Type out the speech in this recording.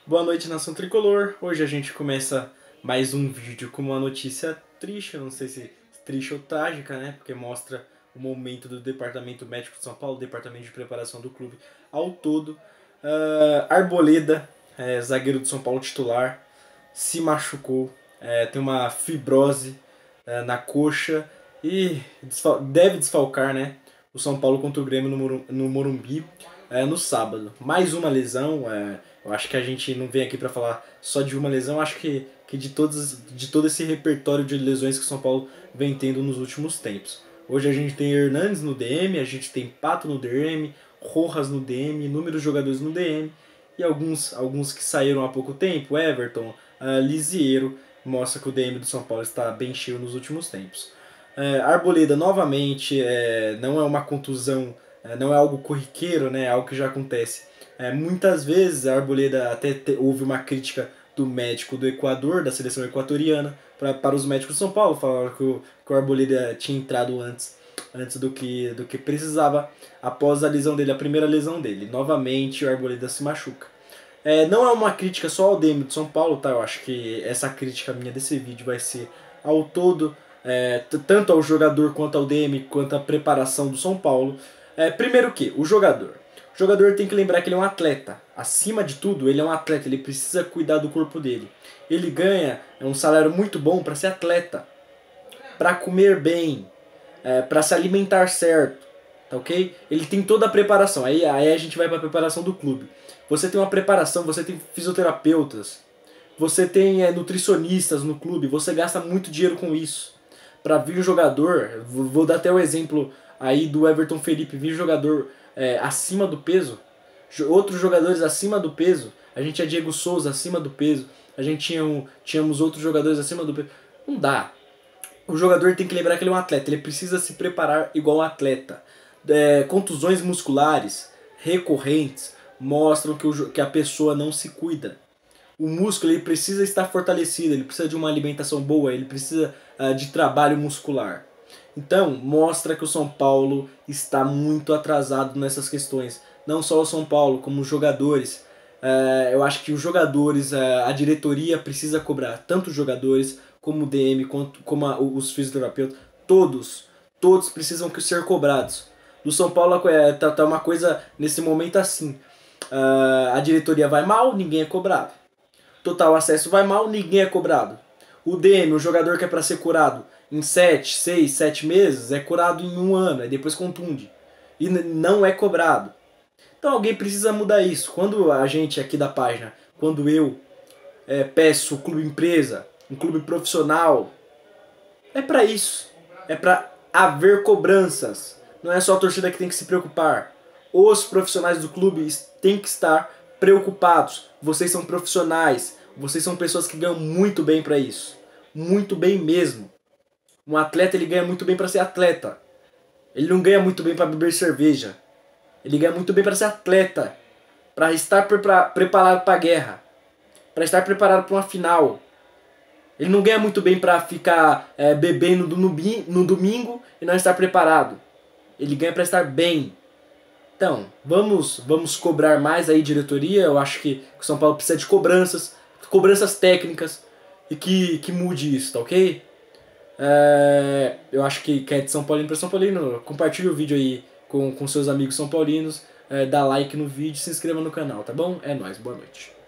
Boa noite, nação tricolor. Hoje a gente começa mais um vídeo com uma notícia triste, eu não sei se triste ou trágica, né? Porque mostra o momento do Departamento Médico de São Paulo, Departamento de Preparação do clube ao todo. Arboleda, zagueiro do São Paulo titular, se machucou, tem uma fibrose na coxa e deve desfalcar, né, o São Paulo contra o Grêmio no Morumbi no sábado. Mais uma lesão. Eu acho que a gente não vem aqui para falar só de uma lesão, acho que de todo esse repertório de lesões que o São Paulo vem tendo nos últimos tempos. Hoje a gente tem Hernandes no DM, a gente tem Pato no DM, Rojas no DM, inúmeros jogadores no DM e alguns que saíram há pouco tempo, Everton, Lisiero, mostra que o DM do São Paulo está bem cheio nos últimos tempos. Arboleda novamente, não é uma contusão, não é algo corriqueiro, né, é algo que já acontece. Muitas vezes a Arboleda houve uma crítica do médico do Equador, da seleção equatoriana, para os médicos de São Paulo, falaram que o Arboleda tinha entrado antes do que precisava, após a lesão dele, a primeira lesão dele. Novamente o Arboleda se machuca. Não é uma crítica só ao DM de São Paulo, tá? Eu acho que essa crítica minha desse vídeo vai ser ao todo, tanto ao jogador quanto ao DM, quanto à preparação do São Paulo. Primeiro que, o jogador tem que lembrar que ele é um atleta. Acima de tudo, ele é um atleta, ele precisa cuidar do corpo dele. Ele ganha um salário muito bom para ser atleta, para comer bem, para se alimentar certo, tá ok? Ele tem toda a preparação. Aí a gente vai para a preparação do clube. Você tem uma preparação, você tem fisioterapeutas, você tem nutricionistas no clube, você gasta muito dinheiro com isso. Para vir um jogador, vou dar até o exemplo aí do Everton Felipe, vir um jogador acima do peso, outros jogadores acima do peso, a gente tinha Diego Souza acima do peso, a gente tínhamos outros jogadores acima do peso, não dá. O jogador tem que lembrar que ele é um atleta, ele precisa se preparar igual um atleta. Contusões musculares recorrentes mostram que a pessoa não se cuida. O músculo ele precisa estar fortalecido, ele precisa de uma alimentação boa, ele precisa de trabalho muscular. Então, mostra que o São Paulo está muito atrasado nessas questões. Não só o São Paulo, como os jogadores. Eu acho que os jogadores, a diretoria precisa cobrar, tanto os jogadores, como o DM, como os fisioterapeutas. Todos precisam ser cobrados. Do São Paulo tá uma coisa nesse momento assim. A diretoria vai mal, ninguém é cobrado. Total acesso vai mal, ninguém é cobrado. O DM, o jogador que é para ser curado em 7, 6, 7 meses, é curado em 1 ano, aí depois contunde. E não é cobrado. Então alguém precisa mudar isso. Quando a gente aqui da página, quando eu peço clube empresa, um clube profissional, é para isso. É para haver cobranças. Não é só a torcida que tem que se preocupar. Os profissionais do clube têm que estar preocupados. Vocês são profissionais. Vocês são pessoas que ganham muito bem para isso. Muito bem mesmo. Um atleta ele ganha muito bem para ser atleta. Ele não ganha muito bem para beber cerveja. Ele ganha muito bem para ser atleta. Para estar preparado para a guerra. Para estar preparado para uma final. Ele não ganha muito bem para ficar bebendo no domingo e não estar preparado. Ele ganha para estar bem. Então, vamos cobrar mais aí, diretoria. Eu acho que o São Paulo precisa de cobranças técnicas e que mude isso, tá ok? Eu acho que é de São Paulino para São Paulino. Compartilhe o vídeo aí com seus amigos são paulinos, dá like no vídeo, se inscreva no canal, tá bom? É nóis, boa noite.